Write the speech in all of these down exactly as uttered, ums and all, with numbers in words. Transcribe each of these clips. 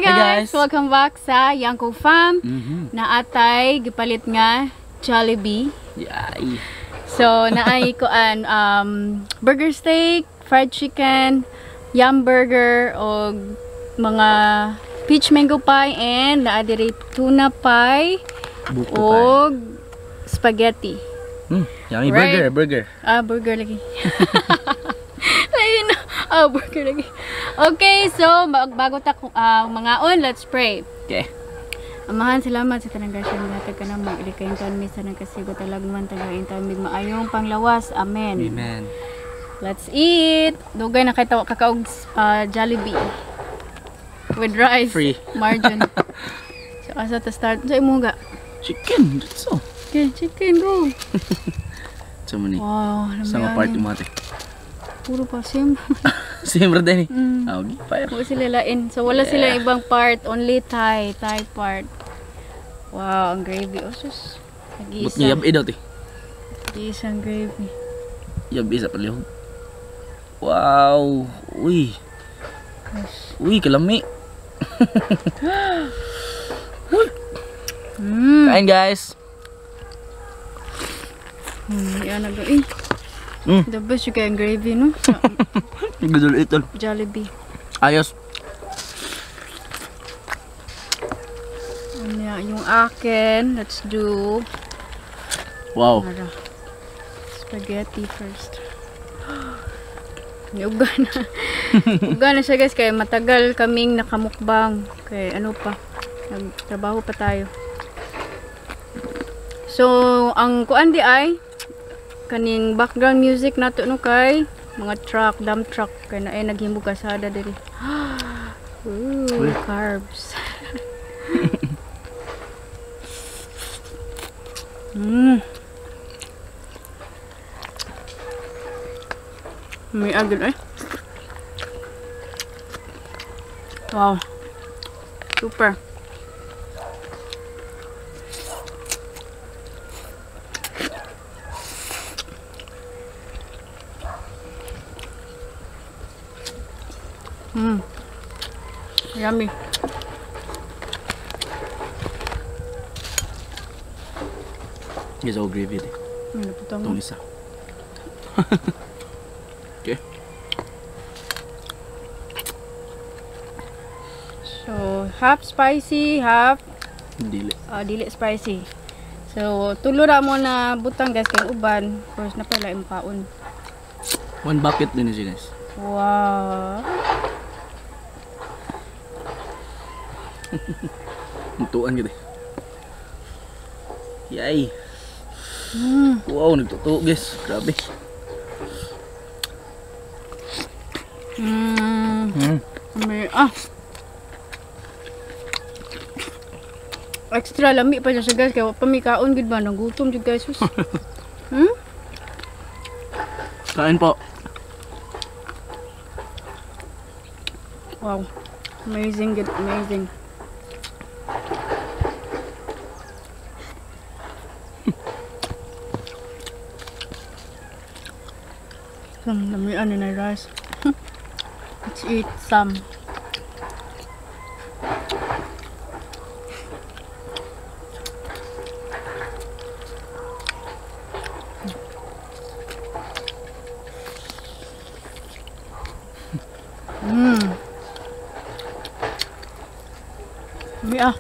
guys! guys! Welcome back sa Yanko Fam. Mm-hmm. Naatay gipalit nga Jollibee. Yay! So naay ko an um, burger steak, fried chicken, yum burger o mga peach mango pie and naadiri tuna pie Buko o spaghetti. Hmm, yummy Right. burger, burger. Ah, burger lagi. Ayun na. Ah, burger lagi. Okay, so bago ta uh, mga on, let's pray. Okay. Amahan, salamat sa tanang grasya ng hatag ka na mag-ilikayin taon may sa nagkasigo talagman tagain taon may maayong panglawas. Amen. Amen. Let's eat. Dugay na kayo kakaog uh, Jollibee with rice. Free. Margin. So, asa ta start. Sa imo ga? Chicken, so. Okay, chicken, go. So many. Wow. Sama party mo ate. Puro pa sim. Same rin din eh. Mm. Ah, okay, fire. Wala sila lain. So, wala Yeah. sila ibang part. Only Thai. Thai part. Wow, ang gravy. Oh, sus. But niya Nag-iisa. yabi daw ti. Nag-iisa ang gravy. Yabi sa palihog. Wow. Uy. Uy, kalami. Mm. Kain guys. Hmm, yan nag eh. Mm. The best yung kayang gravy, no? Sa Gudol ito. Jollibee. Ayos. Ano yan, yung akin, let's do Wow. Para. Spaghetti first. Uga na. Uga na siya guys, kaya matagal kaming nakamukbang. Kaya ano pa, nagtrabaho pa tayo. So, ang kuan di ay kaning background music nato no kay mga truck, dump truck kay na ay naghimo kasada diri. Ooh, carbs. Mm. May agad eh. Wow. Super. Mm. Yummy. Yes, all gravy ate. May naputang Itong mo. isa. Okay. So, half spicy, half Dili. uh, dili spicy. So, tulo ra mo na butang guys kay uban. Of course, na pala yung paon. One bucket din siya guys. Wow. Nagtuan kita. Yay. Mm. Wow, nagtuto guys. Grabe. Mm. Hmm. May, ah. Extra lami pa siya guys. Kaya pamikaon gud ba? Nagutom jud guys. Sus. Hmm? Kain po. Wow. Amazing good. Amazing. Some lamian na rice. Let's eat some. Mmm. Yeah.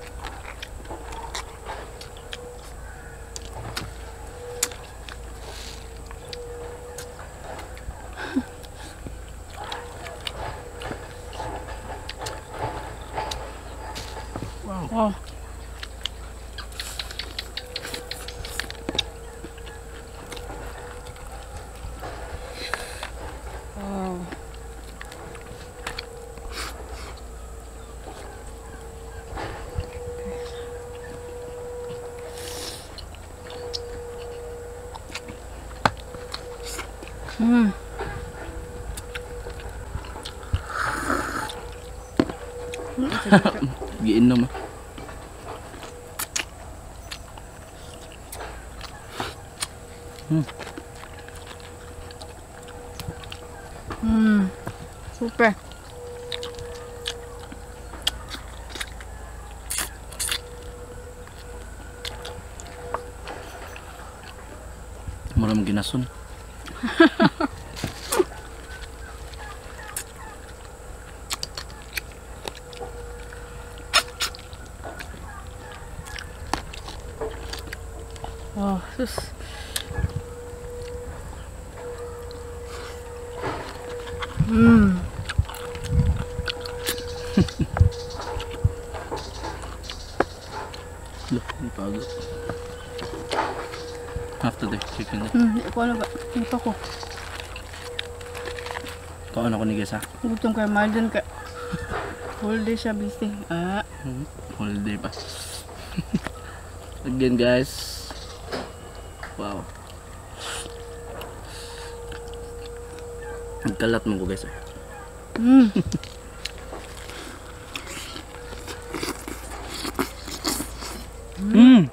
Wow. Wow. Wow. Mm. Giinom ah. Hmm. Mm. Super. Walang ginason. Oh, sus. Hmm. Look, may pago. After the chicken. Hmm, di ko ano ba? Ito ko. Kaon ako ni guys ha. Gutom kay Marden ka. Whole day siya busy. Ah. Hmm, holiday pa. Again guys. Wow. Nagkalat mo ko guys eh. Hmm. Mm.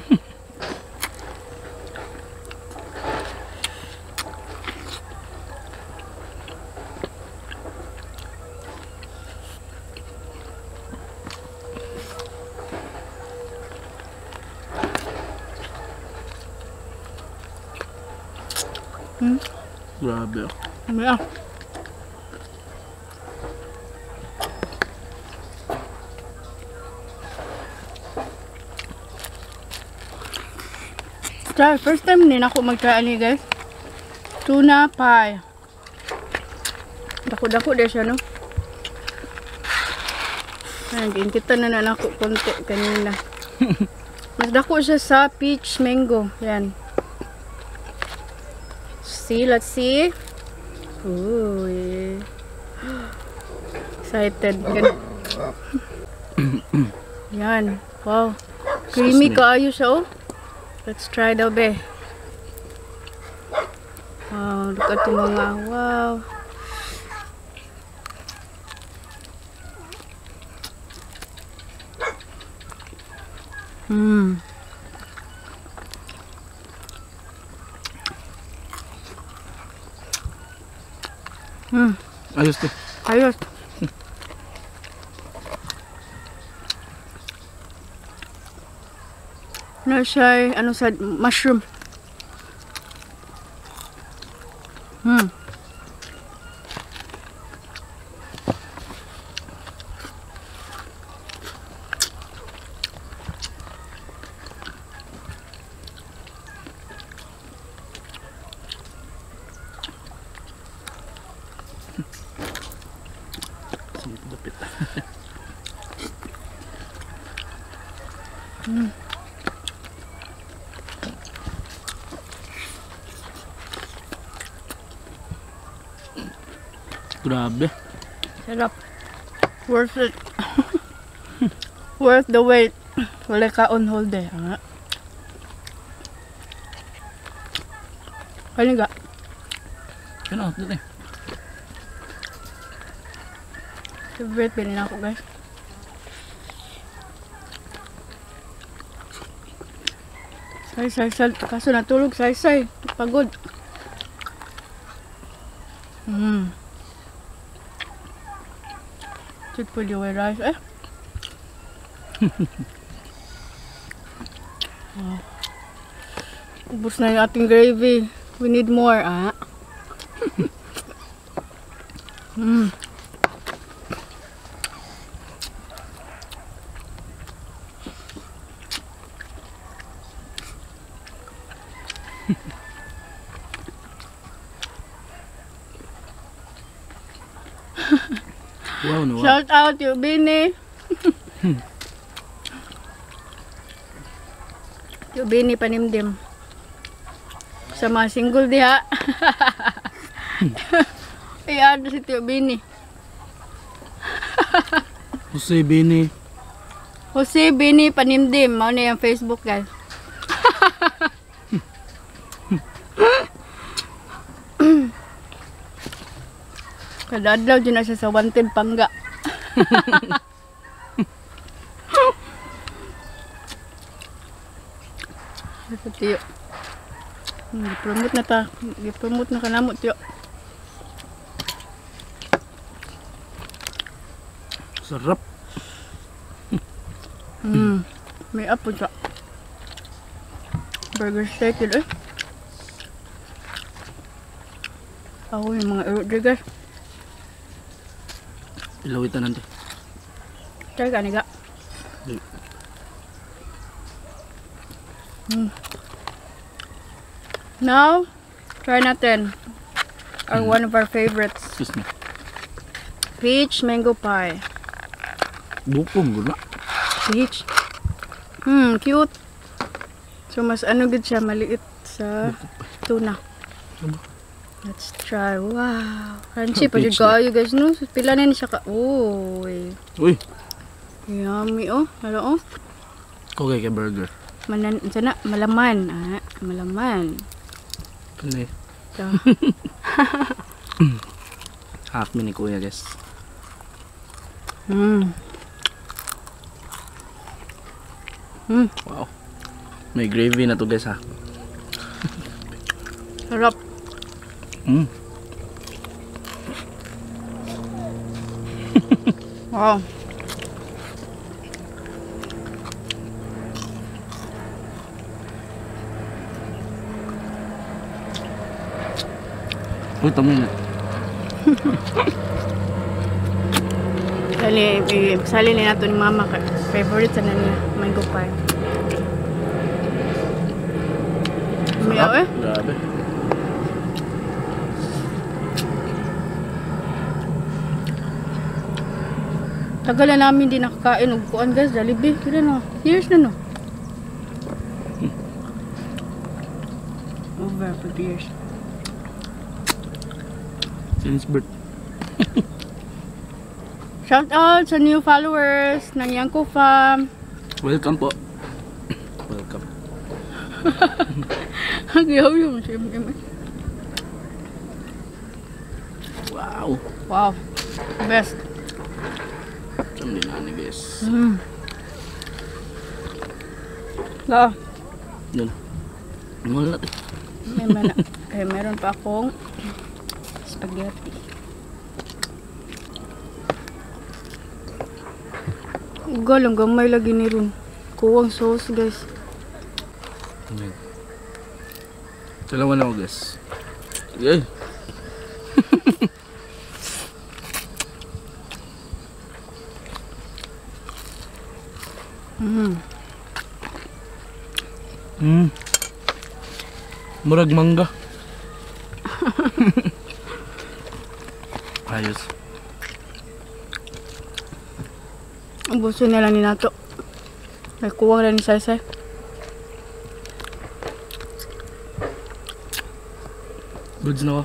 Hmm. Grabe ah. Ano yan? Try, first time din ako mag-try ani guys. Tuna pie. Dako-dako din siya no. Ayan, gintitan na na ako konti kanina. Mas dako siya sa peach mango. Yan. See, let's see. Ooh, yeah. Excited. Gan Yan. Wow. Creamy kaayo siya oh. Let's try daw be. Wow, look at yung mga, wow. Hmm. Hmm. Ayos to. Ayos. Na siya, ano sa mushroom. Hmm. Dapit. Hmm. Grabe. Sarap. Worth it. Worth the wait. Wala ka on hold eh. Ah. Kaya nga. Yan o, dito eh. Favorite bilhin ako guys. Say, say, say. Kaso natulog, say, say. Pagod. Hmm. Check po yung rice. Eh. Oh. Ubus na yung ating gravy. We need more, ah. Hmm. Wow, no. Wow. Shout out yung Bini. Yung Bini panimdim. Sa mga single diha. I-add si Tio Bini. Jose Bini. Jose Bini panimdim. Mao na yung Facebook guys. Kada adlaw din na siya sa wanted pangga. Ito tiyo. Hmm, i-promote na ta. I-promote na kanamo tiyo. Sarap. Hmm. May apod ka. Burger steak yun eh. Ako yung mga ero dyan guys. Ilawitan nanti. Try ka niga. Di. Mm. Now, try natin. Our Mm. one of our favorites. Excuse me. Peach mango pie. Bukong gula. Peach. Hmm, cute. So, mas ano good siya, maliit sa tuna. Ano? Let's try. Wow. Crunchy pa Peach dyan kayo guys, no? Pila na ni siya ka. Uy. Uy. Yummy, oh. Ano, oh. Okay kay burger. Manan, sana, malaman. Ah, malaman. Ano eh. So, Half mini kuya guys. hmm. Hmm. Wow. May gravy na to guys ha. Sarap. Mm. Wow. Uy, tamo na. Sali, i- sali ni nato ni mama. ka- Favorite sa niya. Mango pie. Umiyaw eh. Grabe. Tagal na namin din nakakain og kuan guys, Jollibee. Kira no. Years na no. Over for years. Since birth. Shout out sa new followers ng Yanko Fam. Welcome po. Welcome. Hagyaw yung siyempre. Wow. Wow. Best. Saan din na guys. Mm. La, Yun. Wala natin. may mana. Eh, meron pa akong spaghetti. Ugal, ang gamay lagi ni ron. Kuwang sauce, guys. Ayan. Dalawa na ako guys. Yay. Mm. Hmm. Murag mangga. Ayos. Ubusin na lang ni nato. May kuwang na ni Saysay. Goods na ako.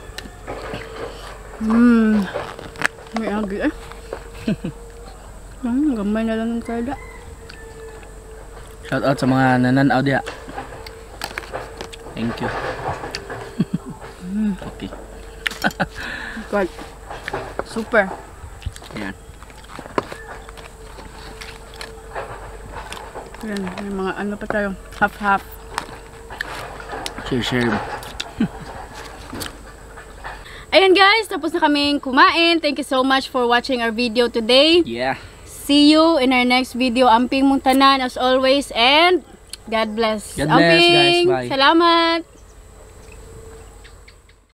Hmm. May agi eh. Hmm, gamay na lang ng kada. Shout out sa mga nananaw diha. Thank you. Okay. God. Super. Ayan. Yan, may mga ano pa tayo. Half-half. Share, share. Ayan guys, tapos na kaming kumain. Thank you so much for watching our video today. Yeah. See you in our next video. Amping mong tanan as always and God bless. God bless, guys. Amping, Bye. salamat.